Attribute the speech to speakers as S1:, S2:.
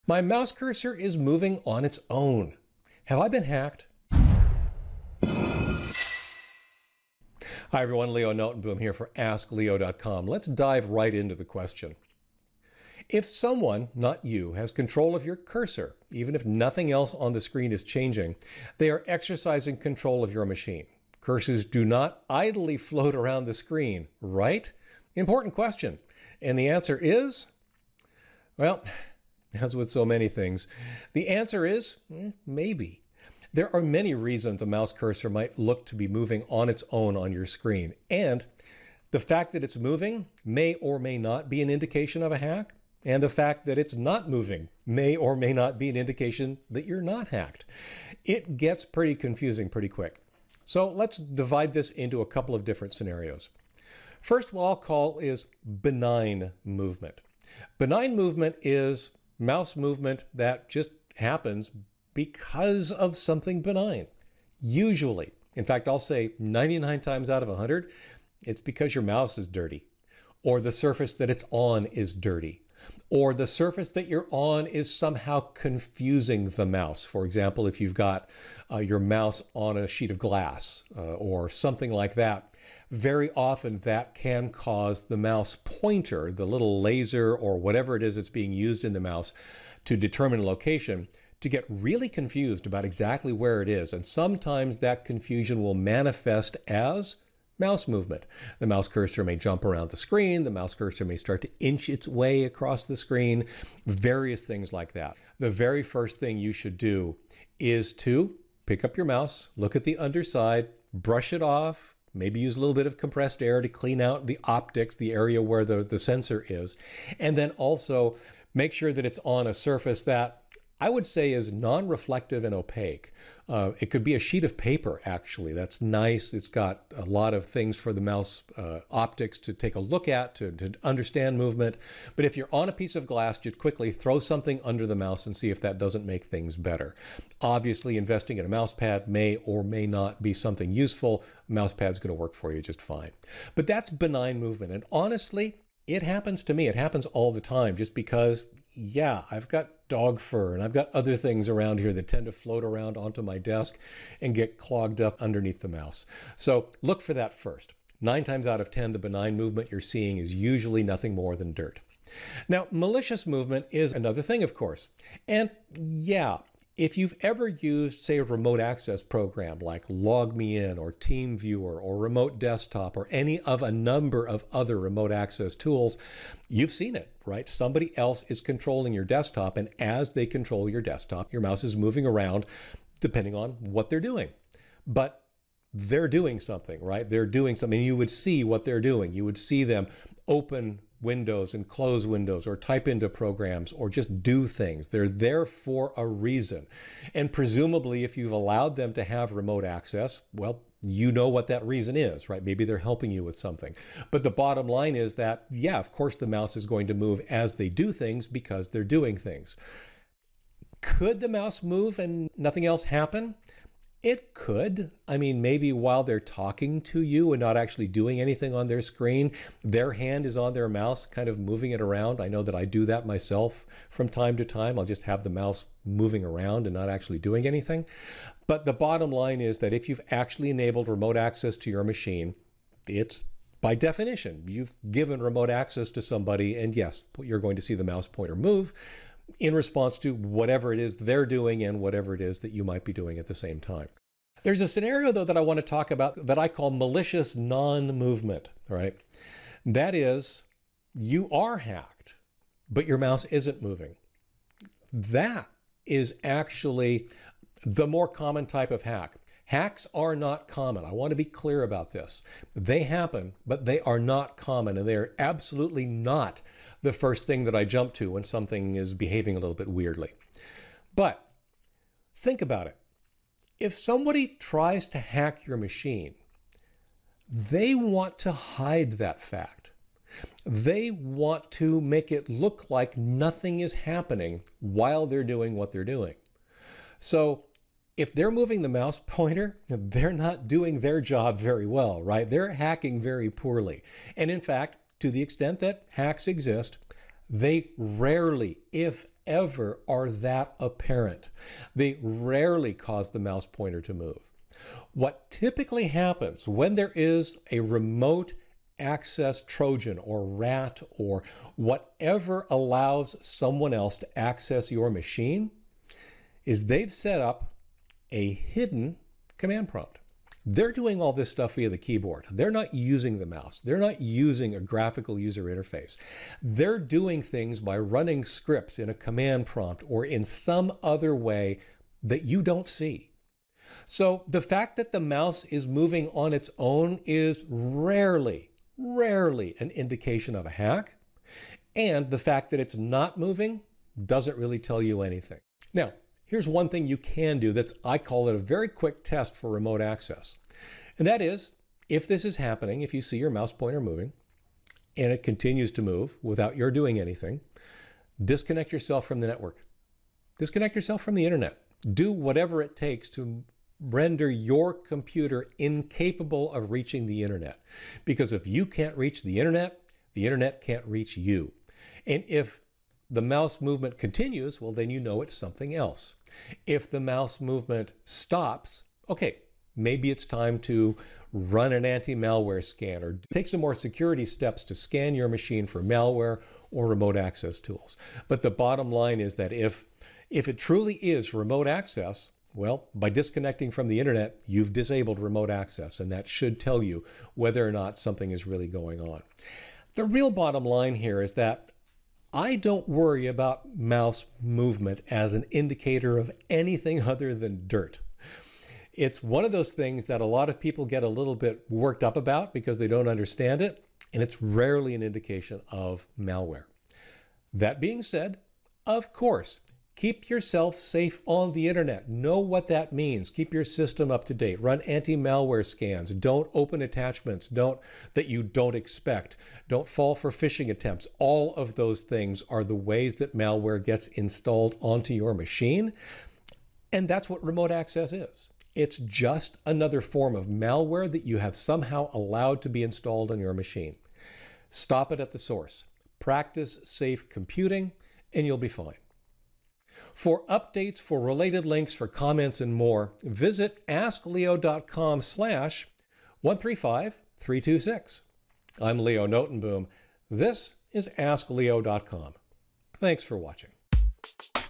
S1: My mouse cursor is moving on its own. Have I been hacked? Hi everyone, Leo Notenboom here for askleo.com. Let's dive right into the question. If someone, not you, has control of your cursor, even if nothing else on the screen is changing, they are exercising control of your machine. Cursors do not idly float around the screen, right? Important question. And the answer is, well, as with so many things, the answer is maybe. There are many reasons a mouse cursor might look to be moving on its own on your screen. And the fact that it's moving may or may not be an indication of a hack. And the fact that it's not moving may or may not be an indication that you're not hacked. It gets pretty confusing pretty quick. So let's divide this into a couple of different scenarios. First, what I'll call is benign movement. Benign movement is mouse movement that just happens because of something benign. Usually, in fact, I'll say 99 times out of 100, it's because your mouse is dirty, or the surface that it's on is dirty, or the surface that you're on is somehow confusing the mouse. For example, if you've got your mouse on a sheet of glass or something like that, very often that can cause the mouse pointer, the little laser or whatever it is that's being used in the mouse to determine location, to get really confused about exactly where it is. And sometimes that confusion will manifest as mouse movement. The mouse cursor may jump around the screen. The mouse cursor may start to inch its way across the screen, various things like that. The very first thing you should do is to pick up your mouse, look at the underside, brush it off, maybe use a little bit of compressed air to clean out the optics, the area where the sensor is, and then also make sure that it's on a surface that I would say is non-reflective and opaque. It could be a sheet of paper, actually. That's nice. It's got a lot of things for the mouse optics to take a look at, to understand movement. But if you're on a piece of glass, you'd quickly throw something under the mouse and see if that doesn't make things better. Obviously, investing in a mouse pad may or may not be something useful. A mouse pad's going to work for you just fine. But that's benign movement. And honestly, it happens to me. It happens all the time just because, yeah, I've got dog fur and I've got other things around here that tend to float around onto my desk and get clogged up underneath the mouse. So look for that first. 9 times out of 10, the benign movement you're seeing is usually nothing more than dirt. Now, malicious movement is another thing, of course. And yeah, if you've ever used, say, a remote access program like LogMeIn or TeamViewer or Remote Desktop or any of a number of other remote access tools, you've seen it, right? Somebody else is controlling your desktop, and as they control your desktop, your mouse is moving around depending on what they're doing. But they're doing something, right? They're doing something. You would see what they're doing. You would see them open windows and close windows or type into programs or just do things. They're there for a reason. And presumably, if you've allowed them to have remote access, well, you know what that reason is, right? Maybe they're helping you with something. But the bottom line is that, yeah, of course, the mouse is going to move as they do things because they're doing things. Could the mouse move and nothing else happen? It could. I mean, maybe while they're talking to you and not actually doing anything on their screen, their hand is on their mouse, kind of moving it around. I know that I do that myself from time to time. I'll just have the mouse moving around and not actually doing anything. But the bottom line is that if you've actually enabled remote access to your machine, it's by definition, you've given remote access to somebody, and yes, you're going to see the mouse pointer move in response to whatever it is they're doing and whatever it is that you might be doing at the same time. There's a scenario, though, that I want to talk about that I call malicious non-movement, right? That is, you are hacked, but your mouse isn't moving. That is actually the more common type of hack. Hacks are not common. I want to be clear about this. They happen, but they are not common, and they are absolutely not the first thing that I jump to when something is behaving a little bit weirdly. But think about it. If somebody tries to hack your machine, they want to hide that fact. They want to make it look like nothing is happening while they're doing what they're doing. So if they're moving the mouse pointer, they're not doing their job very well, right? They're hacking very poorly. And in fact, to the extent that hacks exist, they rarely, if ever are that apparent. They rarely cause the mouse pointer to move. What typically happens when there is a remote access Trojan or rat or whatever allows someone else to access your machine is they've set up a hidden command prompt. They're doing all this stuff via the keyboard. They're not using the mouse. They're not using a graphical user interface. They're doing things by running scripts in a command prompt or in some other way that you don't see. So the fact that the mouse is moving on its own is rarely an indication of a hack. And the fact that it's not moving doesn't really tell you anything. Now, here's one thing you can do I call it a very quick test for remote access. And that is, if this is happening, if you see your mouse pointer moving and it continues to move without your doing anything, disconnect yourself from the network. Disconnect yourself from the internet. Do whatever it takes to render your computer incapable of reaching the internet. Because if you can't reach the internet can't reach you. And if the mouse movement continues, well, then you know it's something else. If the mouse movement stops, okay, maybe it's time to run an anti-malware scan or take some more security steps to scan your machine for malware or remote access tools. But the bottom line is that if it truly is remote access, well, by disconnecting from the internet, you've disabled remote access, and that should tell you whether or not something is really going on. The real bottom line here is that I don't worry about mouse movement as an indicator of anything other than dirt. It's one of those things that a lot of people get a little bit worked up about because they don't understand it, and it's rarely an indication of malware. That being said, of course, keep yourself safe on the internet. Know what that means. Keep your system up to date. Run anti-malware scans. Don't open attachments that you don't expect. Don't fall for phishing attempts. All of those things are the ways that malware gets installed onto your machine. And that's what remote access is. It's just another form of malware that you have somehow allowed to be installed on your machine. Stop it at the source. Practice safe computing, and you'll be fine. For updates, for related links, for comments, and more, visit askleo.com/135326. I'm Leo Notenboom. This is askleo.com. Thanks for watching.